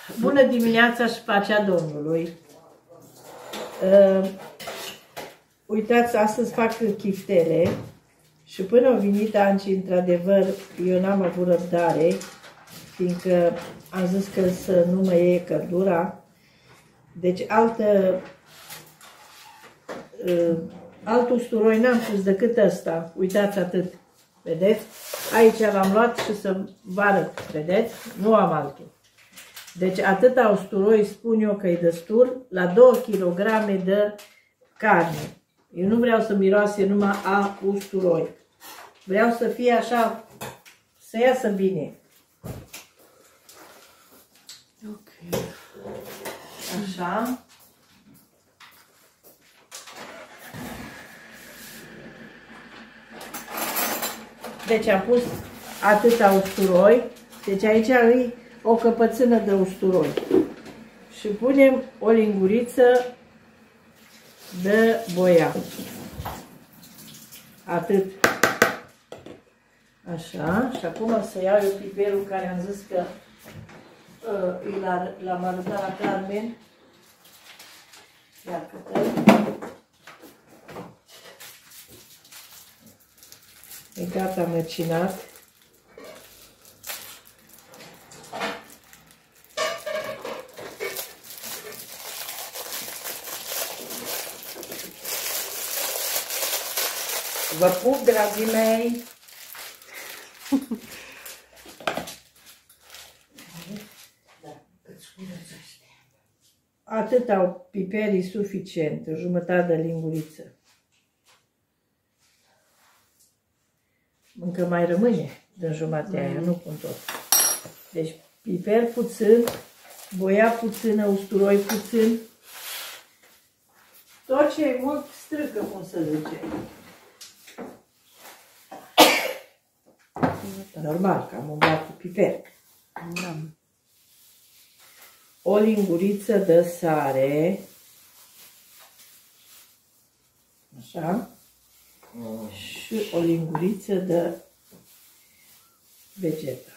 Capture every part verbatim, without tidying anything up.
Bună dimineața și pacea Domnului! Uh, uitați, astăzi fac chiftele și până au venit Anci, într-adevăr, eu n-am avut răbdare, fiindcă am zis că să nu mă iei căldura. Deci altă, uh, alt usturoi n-am pus decât ăsta. Uitați atât, vedeți? Aici l-am luat și să vă arăt, vedeți? Nu am altul. Deci atâta usturoi spun eu că e destul la două kilograme de carne. Eu nu vreau să miroase numai a usturoi. Vreau să fie așa, să iasă bine. Ok. Așa. Deci am pus atâta usturoi. Deci aici îi o căpățână de usturoi. Și punem o linguriță de boia. Atât. Așa. Și acum o să iau eu piperul care am zis că uh, l-am arătat la Carmen. Ia câte. E gata măcinat. Vă pup, dragii mei! Atât au piperii suficient, o jumătate de linguriță. Încă mai rămâne din jumatea aia, nu pun tot. Deci piper puțin, boia puțină, usturoi puțin. Tot ce e mult strică, cum să zice. Normal, că am umblat cu piper. Da. O linguriță de sare. Așa. Mm. Și o linguriță de vegeta.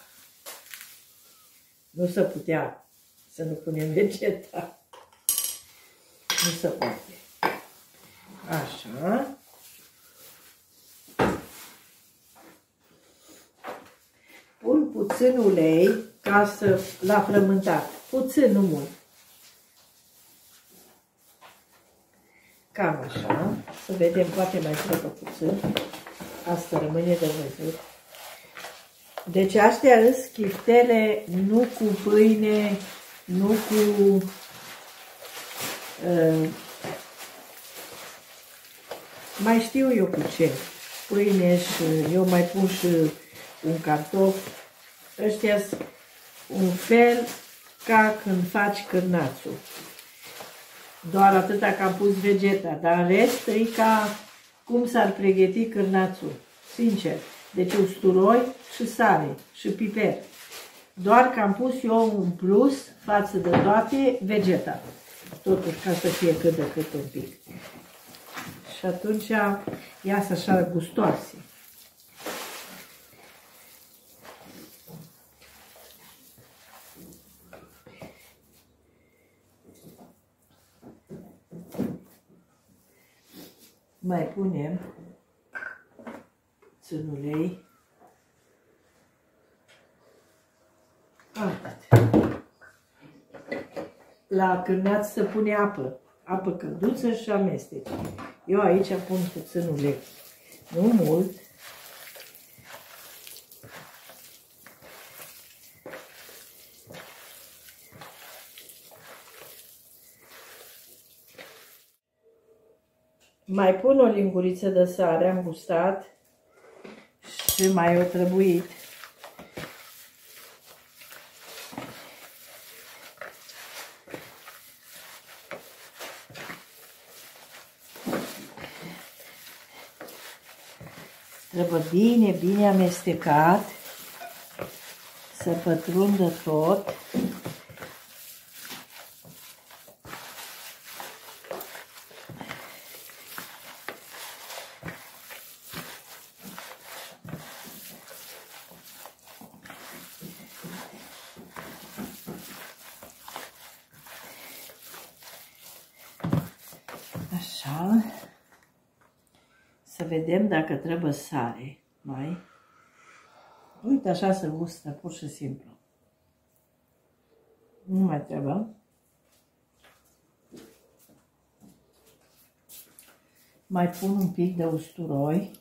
Nu se putea să nu punem vegeta. Nu se poate. Așa. Pun puțin ulei ca să l-a frământat. Puțin, nu mult. Cam așa. Să vedem, poate mai trebuie puțin. Asta rămâne de văzut. Deci astea sunt chiftele nu cu pâine, nu cu uh, mai știu eu cu ce. Pâine și eu mai pun și un cartof. Ăștia sunt un fel ca când faci cârnațul. Doar atâta că am pus vegeta, dar în rest e ca cum s-ar pregăti cârnațul. Sincer. Deci usturoi și sare și piper. Doar că am pus eu un plus față de toate vegeta. Totuși ca să fie cât de cât un pic. Și atunci iasă așa gustoase. Mai punem puțin ulei. Atât. La cârnaț se pune apă. Apă călduță și amestec. Eu aici pun puțin ulei. Nu mult. Mai pun o linguriță de sare, am gustat și mai o trebuit. Trebuie bine, bine amestecat, să pătrundă tot. vedem dacă trebuie sare mai. Uite, așa se gustă, pur și simplu. Nu mai trebuie. Mai pun un pic de usturoi.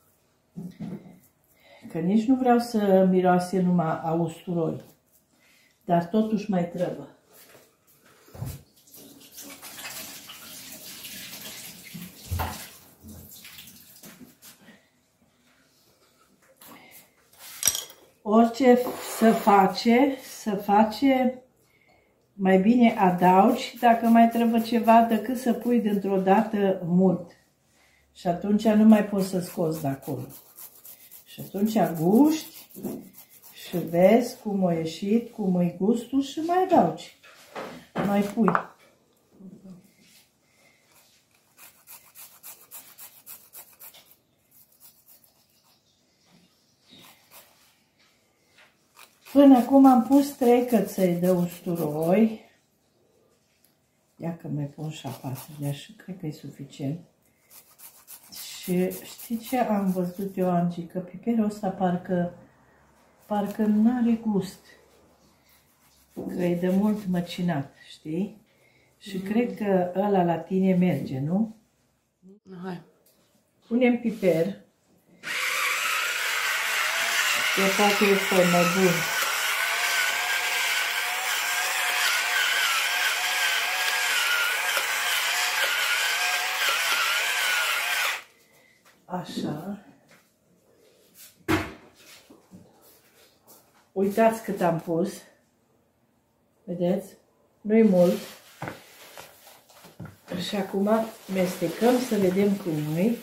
Că nici nu vreau să miroase numai a usturoi. Dar totuși mai trebuie. Orice să face, să face, mai bine adaugi dacă mai trebuie ceva decât să pui dintr-o dată mult. Și atunci nu mai poți să scoți de acolo. Și atunci guști și vezi cum a ieșit, cum e gustul și mai adaugi. Mai pui. Până acum am pus trei căței de usturoi. Ia că mai pun și a patrulea și cred că e suficient. Și știi ce am văzut eu, Angie? Că piperul ăsta parcă, parcă nu are gust. Că e de mult măcinat, știi? Și mm. cred că ăla la tine merge, nu? Hai. Punem piper. Eu fac este mai bun. Așa. Uitați cât am pus. Vedeți? Nu-i mult. Și acum mestecăm să vedem cum e.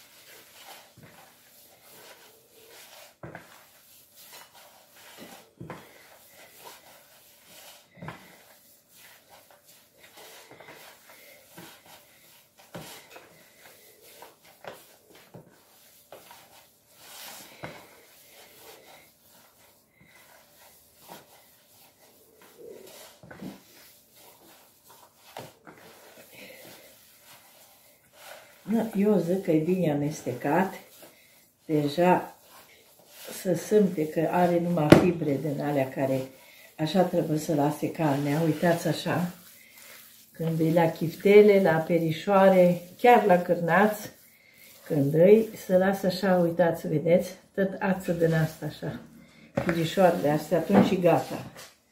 Eu zic că e bine amestecat, deja se simte că are numai fibre din alea care așa trebuie să lase carnea. Uitați așa, când e la chiftele, la perișoare, chiar la cârnați, când îi, să lasă așa, uitați, vedeți, tot ață din asta așa, perișoarele astea, atunci e gata.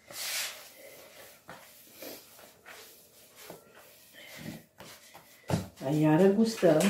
Iară gustăm.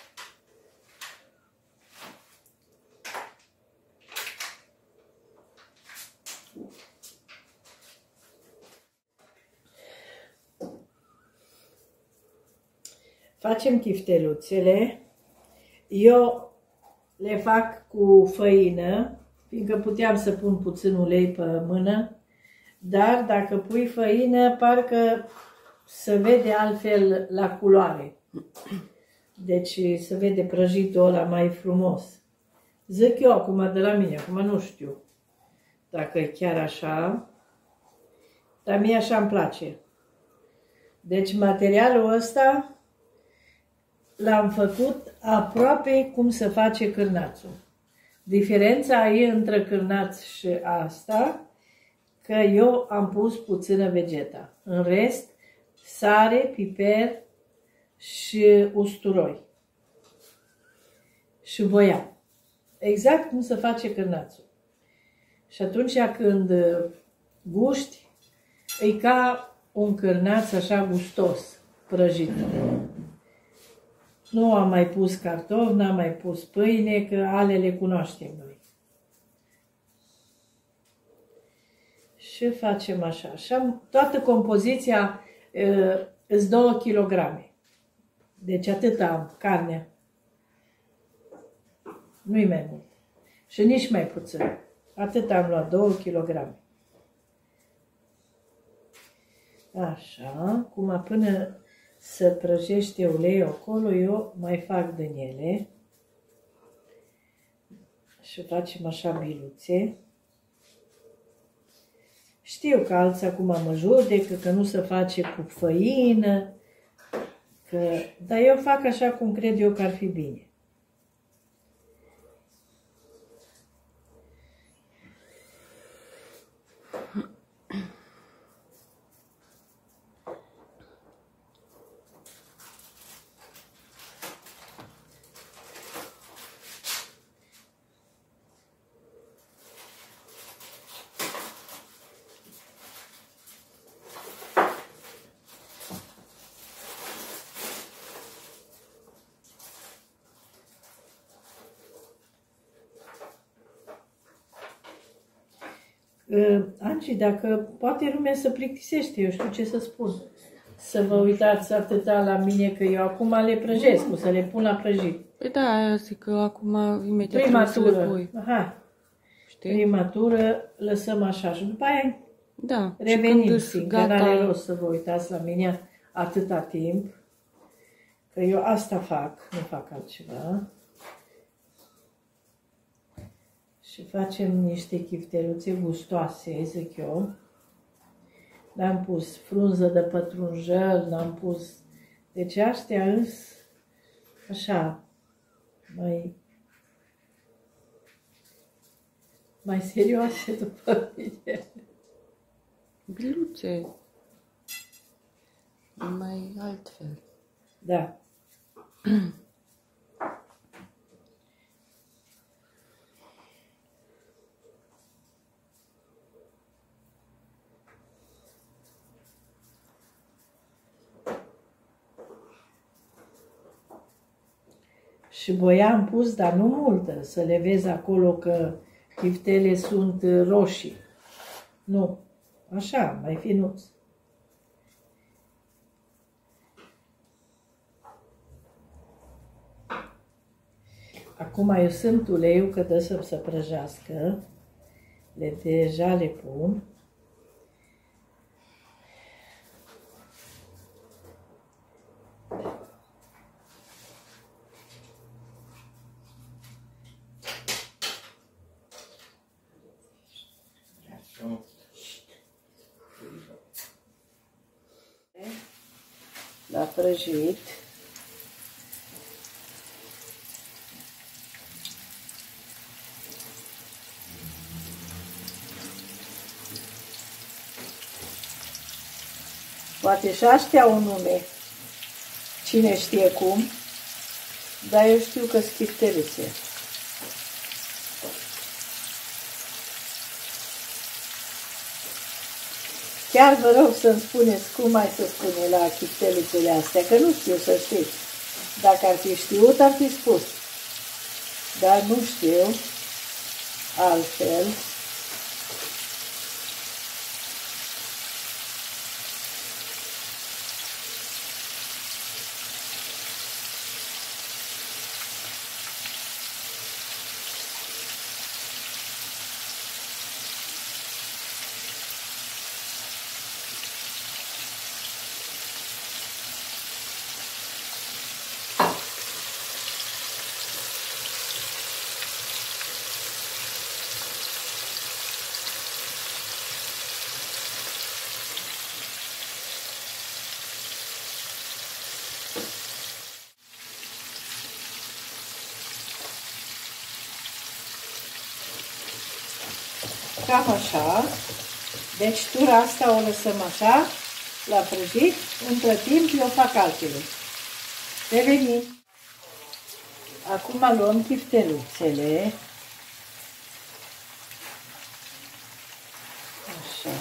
Facem chifteluțele. Eu le fac cu făină, fiindcă puteam să pun puțin ulei pe mână, dar dacă pui făină, parcă se vede altfel la culoare. Deci se vede prăjitul ăla mai frumos. Zic eu acum de la mine, acum nu știu dacă e chiar așa, dar mie așa îmi place. Deci materialul ăsta l-am făcut aproape cum se face cârnațul. Diferența e între cârnaț și asta, că eu am pus puțină vegeta. În rest, sare, piper și usturoi. Și voiam. Exact cum se face cârnațul. Și atunci când guști, e ca un cârnaț așa gustos, prăjit. Nu am mai pus cartofi, n-am mai pus pâine, că ale le cunoaștem noi. Și facem așa. Așa toată compoziția îți două kilograme. Deci atât am carnea. Nu-i mai mult. Și nici mai puțin. Atât am luat, două kilograme. Așa, cum până să prăjește uleiul acolo, eu mai fac din ele. Și facem așa biluțe. Știu că alții acum mă judecă, că nu se face cu făină, că... dar eu fac așa cum cred eu că ar fi bine. Uh, Angi, dacă poate lumea să plictisește, eu știu ce să spun. Să vă uitați atâta la mine, că eu acum le prăjesc, o să le pun la prăjit. Păi da, aia zic că acum imediat trebuie să le pui. Aha. Știi? Primatură, lăsăm așa și după aia Da. revenim, fiindcă n-are rost să vă uitați la mine atâta timp. Că eu asta fac, nu fac altceva. Și facem niște chifteluțe gustoase, zic eu. N-am pus frunză de pătrunjel, n-am pus... Deci astea îs așa, mai... mai serioase după mine. Biluțe. Mai altfel. Da. Și boia am pus, dar nu multă, să le vezi acolo că chiftele sunt roșii. Nu. Așa, mai finuț. Acum eu sunt uleiul că dă să se prăjească. Le deja le pun. La prăjit. Poate și astea un nume, cine știe cum, dar eu știu că sunt chifteluțe. Chiar vă rog să-mi spuneți cum mai se spune la chifteluțele astea, că nu știu, să știți. Dacă ar fi știut, ar fi spus. Dar nu știu altfel. Cam așa. Deci tura asta o lăsăm așa, la prăjit. Între timp eu fac altele. Revenim. Acum luăm chifteluțele. Așa.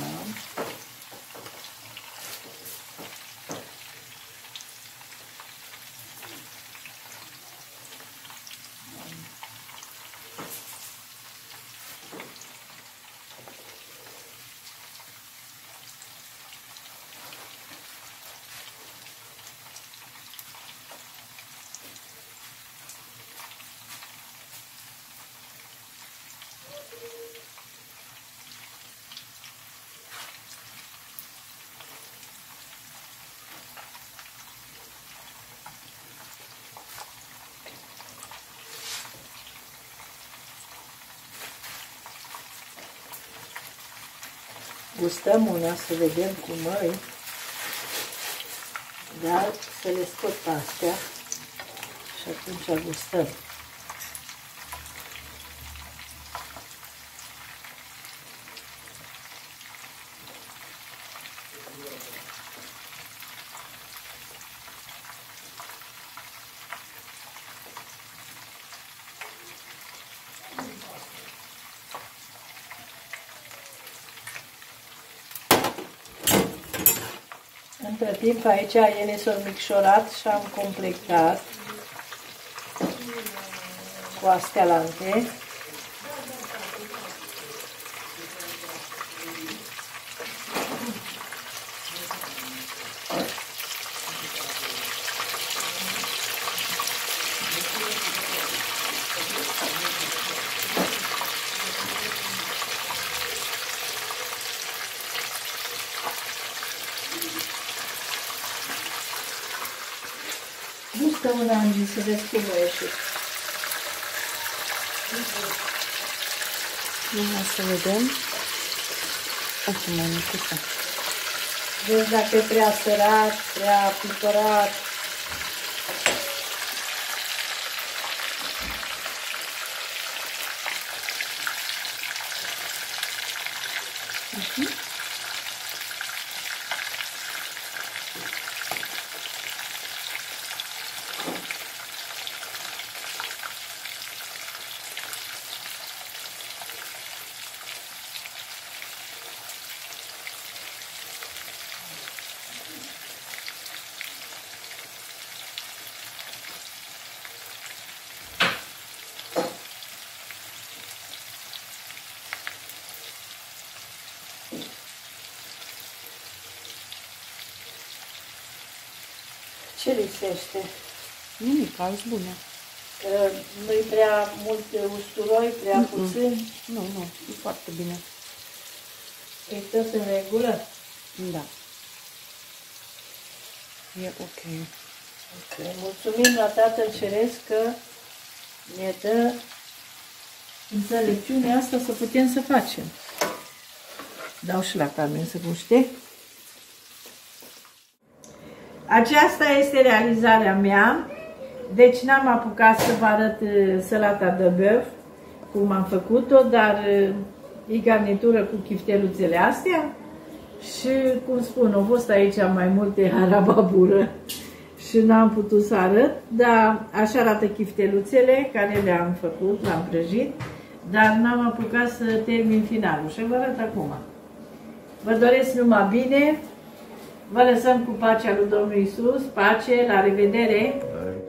Gustăm una să vedem cum e, dar să le scot pe astea și atunci gustăm. Între timp aici ele s-au micșorat și am completat cu astea lante. Gustă una, Angie, să vezi cum a ieșit. Hai să vedem. Asta mai micuță. Vezi dacă e prea sărat, prea pipărat. Uh-huh. Ce lipsește? Nimic, alți bune. Nu-i prea mult usturoi, prea mm -mm. puțin? Nu, nu, e foarte bine. E tot în regulă? Da. E ok. Ok. Mulțumim la Tatăl Ceresc că ne dă înțelepciunea asta să putem să facem. Dau și la Carmen să guște. Aceasta este realizarea mea, deci n-am apucat să vă arăt salata de băf, cum am făcut-o, dar e garnitură cu chifteluțele astea și, cum spun, au fost aici mai multe harababură și n-am putut să arăt, dar așa arată chifteluțele care le-am făcut, le-am prăjit, dar n-am apucat să termin finalul și vă arăt acum. Vă doresc numai bine! Vă lăsăm cu pacea lui Domnul Iisus, pace, la revedere!